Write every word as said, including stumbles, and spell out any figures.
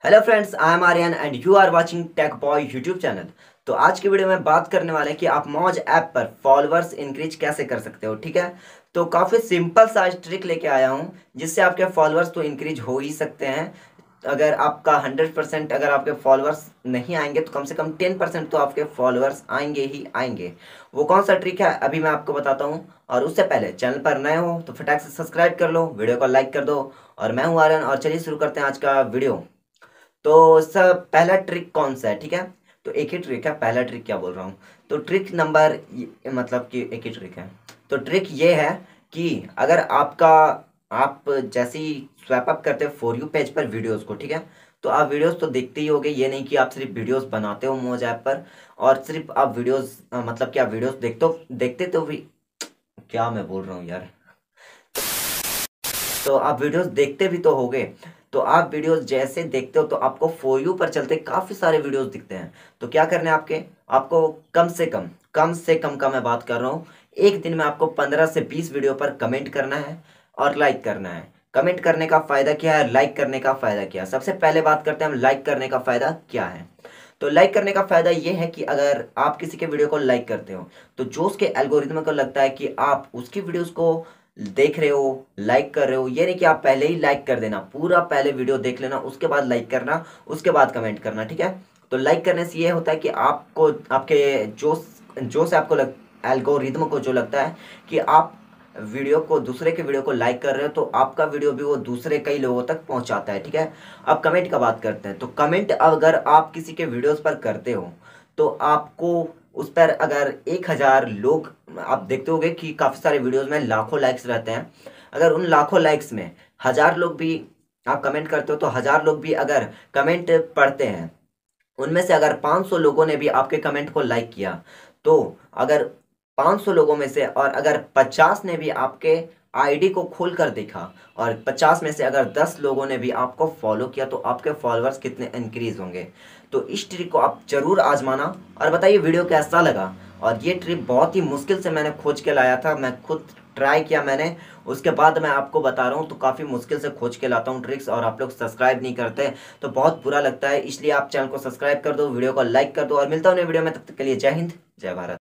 Hello friends, I am Aryan and you are watching Tech Boy YouTube channel. तो आज की video में बात करने वाले हैं कि आप मौज ऐप पर फॉलोअर्स इंक्रीज कैसे कर सकते हो। ठीक है, तो काफ़ी सिंपल सा ट्रिक लेके आया हूँ जिससे आपके फॉलोअर्स तो इंक्रीज हो ही सकते हैं। अगर आपका हंड्रेड परसेंट अगर आपके फॉलोअर्स नहीं आएंगे तो कम से कम टेन परसेंट तो आपके फॉलोअर्स आएंगे ही आएंगे। वो कौन सा ट्रिक है अभी मैं आपको बताता हूँ। और उससे पहले चैनल पर नए हो तो फटाक से सब्सक्राइब कर लो, वीडियो को लाइक कर दो। और मैं हूँ आर्यन और चलिए शुरू करते हैं आज का वीडियो। तो सब पहला ट्रिक कौन सा है, ठीक है। तो एक ही ट्रिक है, पहला ट्रिक क्या बोल रहा हूँ। तो ट्रिक नंबर ये- मतलब कि एक ही ट्रिक है। तो ट्रिक ये है कि अगर आपका आप जैसे ही स्वैप अप करते हो फॉर यू पेज पर वीडियोस को, ठीक है। तो आप वीडियोस तो देखते ही होगे, ये नहीं कि आप सिर्फ वीडियोस बनाते हो मौज ऐप पर और सिर्फ आप वीडियोस मतलब कि आप वीडियोस देखते हो देखते तो भी क्या मैं बोल रहा हूँ यार। तो आप वीडियोस देखते भी तो होगे। तो आप वीडियोस जैसे देखते हो तो आपको फॉर यू पर चलते काफी सारे वीडियोस दिखते हैं। तो क्या करने हैं आपके आपको कम से कम कम से कम का मैं बात कर रहा हूँ, एक दिन में आपको पंद्रह से बीस वीडियो पर कमेंट करना है और लाइक करना है। कमेंट करने का फायदा क्या है, लाइक करने का फायदा क्या है। सबसे पहले बात करते हैं हम लाइक करने का फायदा क्या है। तो लाइक करने का फायदा ये है कि अगर आप किसी के वीडियो को लाइक करते हो तो जो उसके एल्गोरिथम को लगता है कि आप उसकी वीडियोस को देख रहे हो, लाइक कर रहे हो, ये नहीं कि आप पहले ही लाइक कर देना, पूरा पहले वीडियो देख लेना उसके बाद लाइक करना, उसके बाद कमेंट करना, ठीक है। तो लाइक करने से ये होता है कि आपको आपके जो जो से आपको लग एल्गोरिथम को जो लगता है कि आप वीडियो को दूसरे के वीडियो को लाइक कर रहे हो तो आपका वीडियो भी वो दूसरे कई लोगों तक पहुंचाता है, ठीक है। अब कमेंट का बात करते हैं। तो कमेंट अगर आप किसी के वीडियोस पर करते हो तो आपको उस पर अगर एक हजार लोग, आप देखते होगे कि काफी सारे वीडियोस में लाखों लाइक्स रहते हैं। अगर उन लाखों लाइक्स में हजार लोग भी आप कमेंट करते हो तो हजार लोग भी अगर कमेंट पढ़ते हैं, उनमें से अगर पाँच सौ लोगों ने भी आपके कमेंट को लाइक किया तो अगर पाँच सौ लोगों में से और अगर पचास ने भी आपके आईडी को खोल कर देखा और पचास में से अगर दस लोगों ने भी आपको फॉलो किया तो आपके फॉलोअर्स कितने इंक्रीज होंगे। तो इस ट्रिक को आप जरूर आजमाना और बताइए वीडियो कैसा लगा। और ये ट्रिक बहुत ही मुश्किल से मैंने खोज के लाया था, मैं खुद ट्राई किया मैंने, उसके बाद मैं आपको बता रहा हूँ। तो काफ़ी मुश्किल से खोज के लाता हूँ ट्रिक्स और आप लोग सब्सक्राइब नहीं करते तो बहुत बुरा लगता है। इसलिए आप चैनल को सब्सक्राइब कर दो, वीडियो को लाइक कर दो और मिलता हूँ नई वीडियो में। तब तक के लिए जय हिंद, जय भारत।